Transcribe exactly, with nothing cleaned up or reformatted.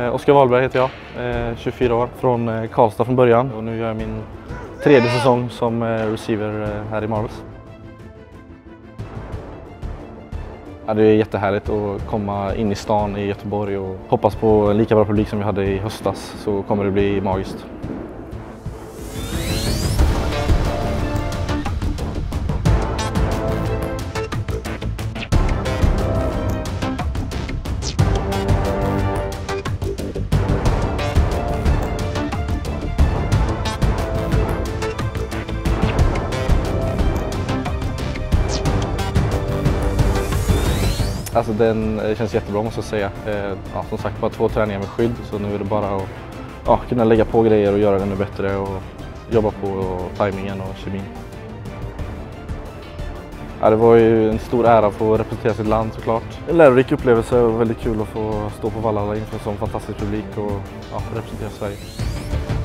Oskar Wahlberg heter jag, eh, tjugofyra år, från eh, Karlstad från början. Och nu gör jag min tredje säsong som eh, receiver eh, här i Marvels. Ja, det är jättehärligt att komma in i stan i Göteborg och hoppas på en lika bra publik som vi hade i höstas, så kommer det bli magiskt. Alltså den känns jättebra måste jag säga. Ja, som sagt, bara två träningar med skydd, så nu är det bara att ja, kunna lägga på grejer och göra det ännu bättre och jobba på och tajmingen och kemin. Ja, det var ju en stor ära att få representera sitt land såklart. En lärorik upplevelse och väldigt kul att få stå på Vallhalla inför en sån fantastisk publik och ja, representera Sverige.